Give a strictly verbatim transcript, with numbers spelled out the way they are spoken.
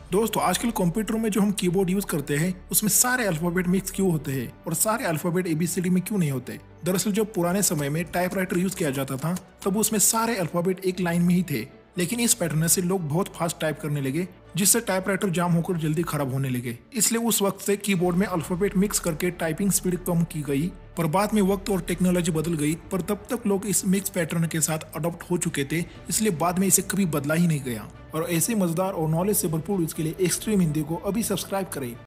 दोस्तों आजकल कंप्यूटर में जो हम कीबोर्ड यूज करते हैं उसमें सारे अल्फाबेट मिक्स क्यों होते हैं और सारे अल्फाबेट एबीसीडी में क्यों नहीं होते। दरअसल जब पुराने समय में टाइपराइटर यूज किया जाता था तब उसमें सारे अल्फाबेट एक लाइन में ही थे, लेकिन इस पैटर्न से लोग बहुत फास्ट टाइप करने लगे जिससे टाइपराइटर जाम होकर जल्दी खराब होने लगे। इसलिए उस वक्त से कीबोर्ड में अल्फाबेट मिक्स करके टाइपिंग स्पीड कम की गई। पर बाद में वक्त और टेक्नोलॉजी बदल गई, पर तब तक लोग इस मिक्स पैटर्न के साथ अडॉप्ट हो चुके थे, इसलिए बाद में इसे कभी बदला ही नहीं गया। और ऐसे मजेदार और नॉलेज से भरपूर इसके लिए एक्सट्रीम हिंदी को अभी सब्सक्राइब करें।